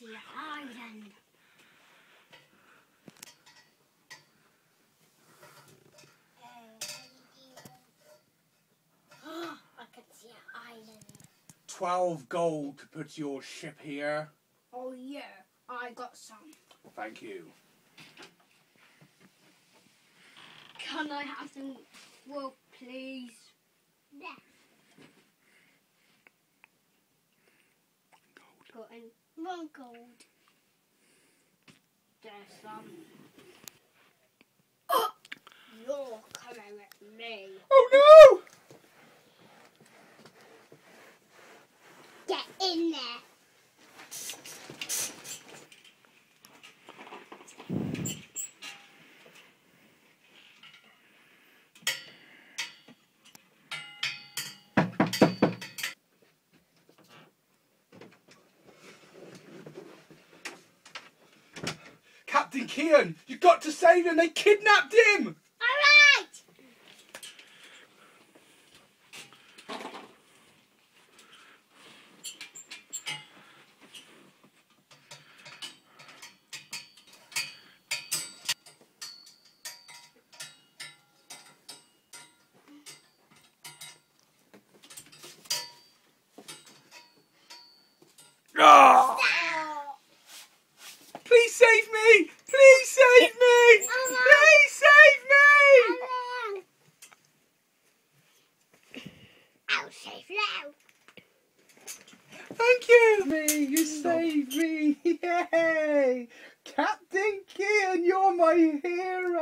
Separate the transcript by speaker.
Speaker 1: the island. I can see an island.
Speaker 2: 12 gold to put your ship here.
Speaker 1: Oh yeah, I got some.
Speaker 2: Thank you.
Speaker 1: Can I have some wool, please? Yeah. Got in 1 gold. There's some. Oh! You're coming with me.
Speaker 2: Oh no!
Speaker 1: Get in there.
Speaker 2: Captain Cian, you've got to save him. They kidnapped him.
Speaker 1: Alright!
Speaker 2: Ah! Please save me! Please save me! Please save me!
Speaker 1: I'll save you.
Speaker 2: Thank you! You saved me! Yay! Captain Cian, you're my hero!